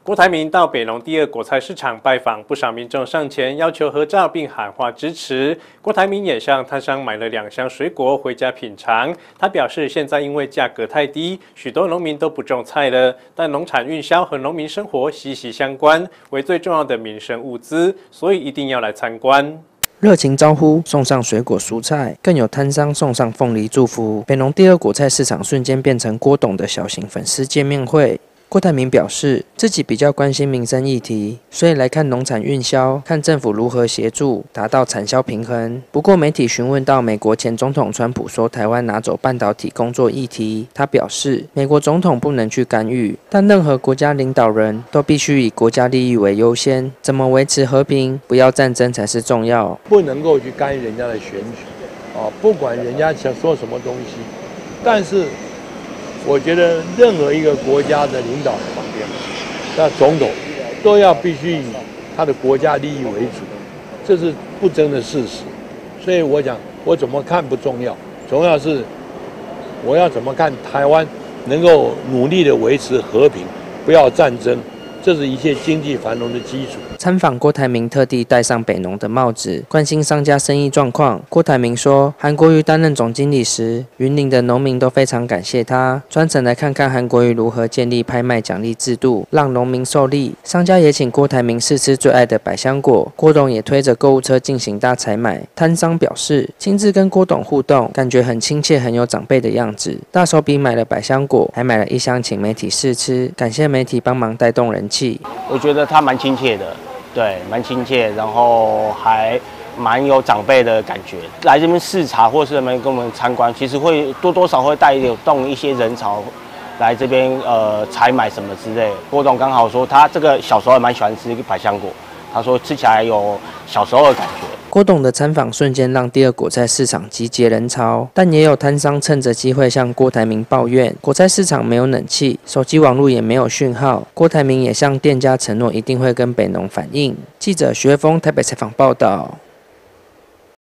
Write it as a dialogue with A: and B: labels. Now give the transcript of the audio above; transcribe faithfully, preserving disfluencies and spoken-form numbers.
A: 郭台铭到北农第二果菜市场拜访，不少民众上前要求合照并喊话支持。郭台铭也向摊商买了两箱水果回家品尝。他表示，现在因为价格太低，许多农民都不种菜了，但农产运销和农民生活息息相关，为最重要的民生物资，所以一定要来参观。
B: 热情招呼，送上水果蔬菜，更有摊商送上凤梨祝福。北农第二果菜市场瞬间变成郭董的小型粉丝见面会。郭台铭表示，自己比较关心民生议题，所以来看农产运销，看政府如何协助达到产销平衡。不过，媒体询问到美国前总统川普说台湾拿走半导体工作议题，他表示，美国总统不能去干预，但任何国家领导人都必须以国家利益为优先，怎么维持和平，不要战争才是重要。
C: 不能够去干预人家的选举，啊，不管人家想说什么东西，但是。 我觉得任何一个国家的领导人，那总统都要必须以他的国家利益为主，这是不争的事实。所以我讲，我怎么看不重要，重要是我要怎么看台湾能够努力的维持和平，不要战争。 这是一切经济繁荣的基础。
B: 参访郭台铭特地戴上北农的帽子，关心商家生意状况。郭台铭说，韩国瑜担任总经理时，云林的农民都非常感谢他，专程来看看韩国瑜如何建立拍卖奖励制度，让农民受利。商家也请郭台铭试吃最爱的百香果，郭董也推着购物车进行大采买。摊商表示，亲自跟郭董互动，感觉很亲切，很有长辈的样子。大手笔买了百香果，还买了一箱请媒体试吃，感谢媒体帮忙带动人气。
D: 我觉得他蛮亲切的，对，蛮亲切，然后还蛮有长辈的感觉。来这边视察或是来跟我们参观，其实会多多少会带动一些人潮来这边呃采买什么之类的。郭董刚好说他这个小时候也蛮喜欢吃百香果，他说吃起来有小时候的感觉。
B: 郭董的参访瞬间让第二果菜市场集结人潮，但也有摊商趁着机会向郭台铭抱怨，果菜市场没有冷气，手机网络也没有讯号。郭台铭也向店家承诺一定会跟北农反映。记者徐威峰台北采访报道。